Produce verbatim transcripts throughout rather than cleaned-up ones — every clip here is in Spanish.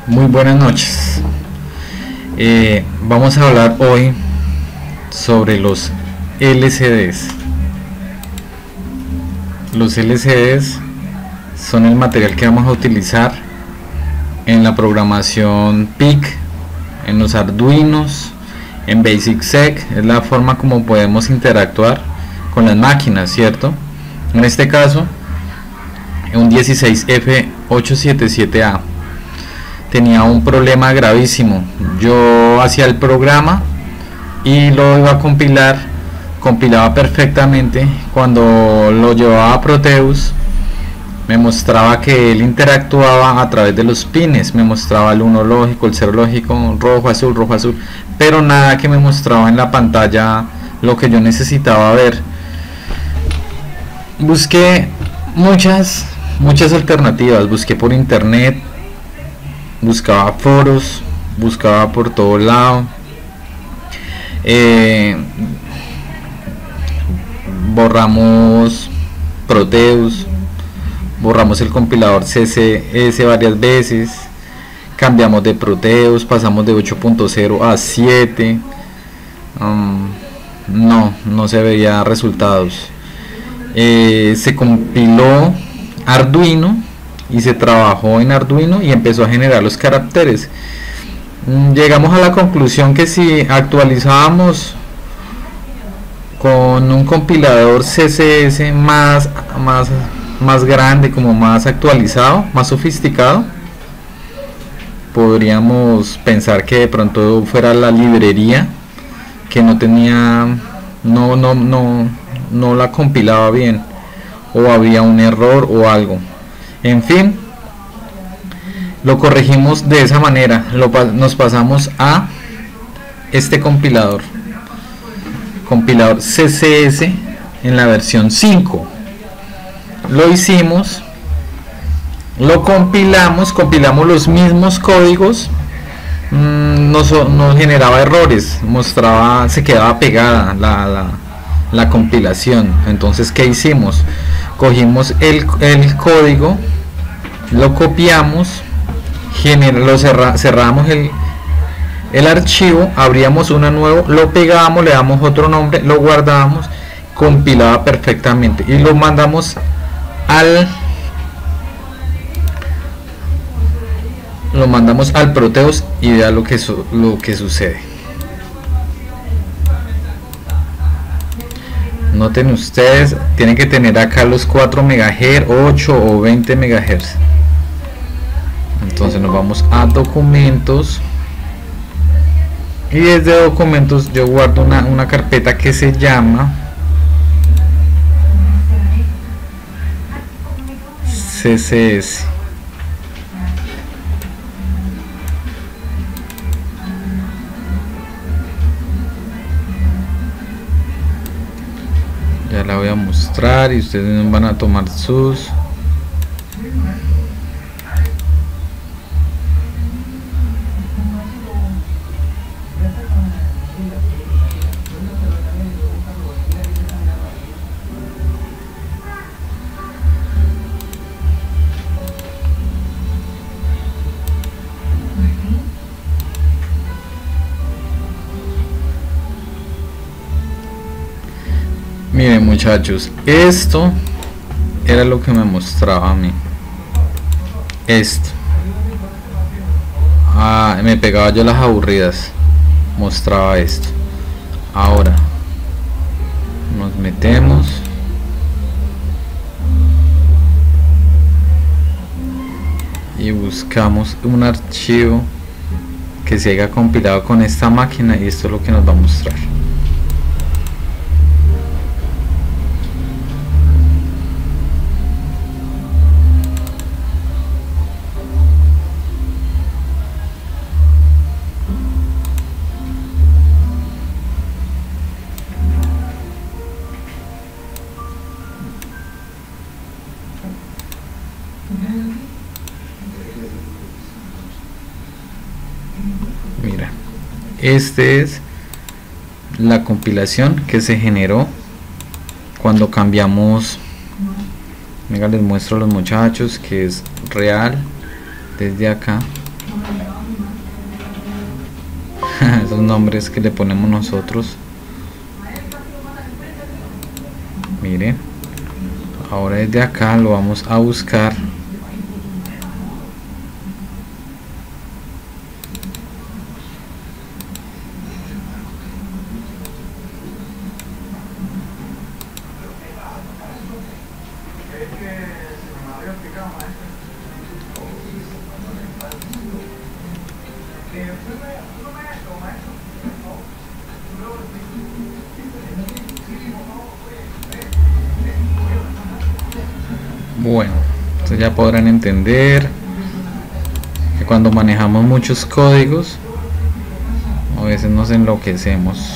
Muy buenas noches. Eh, vamos a hablar hoy sobre los L C Ds. Los L C Ds son el material que vamos a utilizar en la programación P I C, en los Arduinos, en BasicSec. Es la forma como podemos interactuar con las máquinas, ¿cierto? En este caso, un dieciséis F ochocientos setenta y siete A tenía un problema gravísimo. Yo hacía el programa y lo iba a compilar, compilaba perfectamente. Cuando lo llevaba a Proteus, me mostraba que él interactuaba a través de los pines, me mostraba el uno lógico, el cero lógico, rojo, azul, rojo, azul, pero nada que me mostraba en la pantalla lo que yo necesitaba ver. Busqué muchas muchas alternativas, busqué por internet, buscaba foros, buscaba por todo lado, eh, borramos Proteus, borramos el compilador C S S varias veces, cambiamos de Proteus, pasamos de ocho punto cero a siete. um, no, no se veía resultados. Eh, se compiló Arduino y se trabajó en Arduino y empezó a generar los caracteres. Llegamos a la conclusión que si actualizábamos con un compilador C S S más, más, más grande, como más actualizado, más sofisticado, podríamos pensar que de pronto fuera la librería que no tenía, no, no, no, no la compilaba bien, o había un error o algo. En fin, lo corregimos de esa manera. Lo, nos pasamos a este compilador, compilador C S S en la versión cinco. Lo hicimos, lo compilamos, compilamos los mismos códigos. Mmm, nos, nos generaba errores, mostraba, se quedaba pegada la, la, la compilación. Entonces, ¿qué hicimos? Cogimos el, el código, lo copiamos, lo cerra, cerramos el, el archivo, abríamos uno nuevo, lo pegamos, le damos otro nombre, lo guardamos, compilaba perfectamente y lo mandamos al lo mandamos al Proteus y vea lo que, su, lo que sucede. Noten ustedes, tienen que tener acá los cuatro megahertz, ocho o veinte megahertz. Entonces nos vamos a documentos y desde documentos yo guardo una, una carpeta que se llama C S S. Ya la voy a mostrar y ustedes van a tomar sus Miren muchachos, esto era lo que me mostraba a mí. Esto ah, me pegaba yo las aburridas, mostraba esto. Ahora nos metemos y buscamos un archivo que se haya compilado con esta máquina y esto es lo que nos va a mostrar. Mira, este es la compilación que se generó cuando cambiamos. Venga, les muestro a los muchachos que es real desde acá. esos nombres que le ponemos nosotros. Miren, ahora desde acá lo vamos a buscar. Bueno, entonces ya podrán entender que cuando manejamos muchos códigos a veces nos enloquecemos.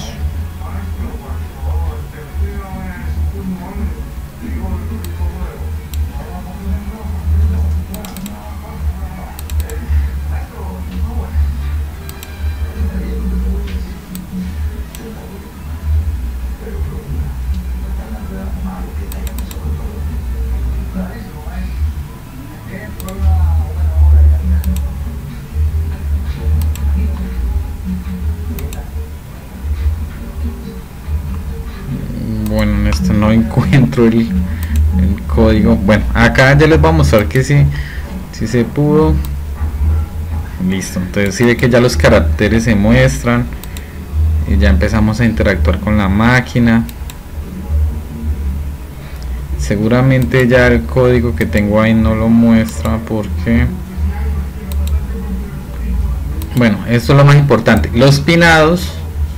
Bueno, en esto no encuentro el, el código. Bueno, acá ya les voy a mostrar que sí, sí se pudo. Listo, entonces sí ve que ya los caracteres se muestran y ya empezamos a interactuar con la máquina. Seguramente ya el código que tengo ahí no lo muestra porque, bueno, esto es lo más importante, los pinados.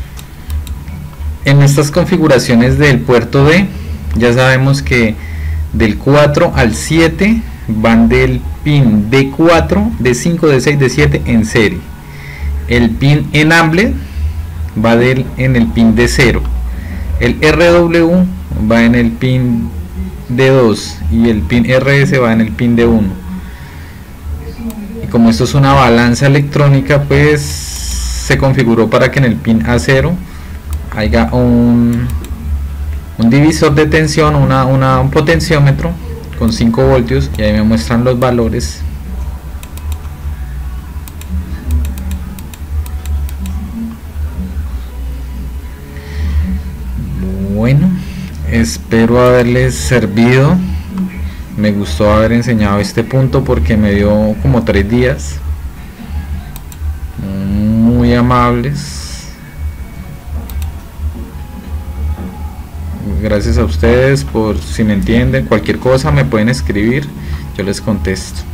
En estas configuraciones del puerto D, ya sabemos que del cuatro al siete van del pin D cuatro, D cinco, D seis, D siete en serie. El pin enable va del, en el pin D cero. El R W va en el pin D dos y el pin R S va en el pin D uno. Y como esto es una balanza electrónica, pues se configuró para que en el pin A cero haya un, un divisor de tensión, una, una, un potenciómetro con cinco voltios, y ahí me muestran los valores. Bueno, espero haberles servido. Me gustó haber enseñado este punto porque me dio como tres días. Muy amables. Gracias a ustedes por, si me entienden, cualquier cosa me pueden escribir, yo les contesto.